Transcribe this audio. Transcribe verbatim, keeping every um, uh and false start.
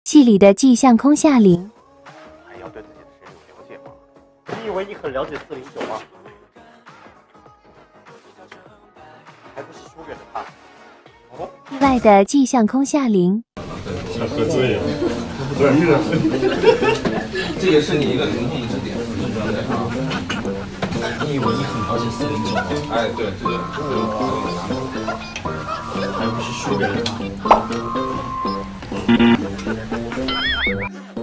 戏里的季相空夏玲， 还要对自己的实力有了解吗？你以为你很了解四零九吗？还不是输给了他。哦， 意外的季相空夏玲， 想喝醉了，不是这也是你一个灵异之点，对啊。你以为你很了解四零九吗？哎，对，这个这个还不是输给了他。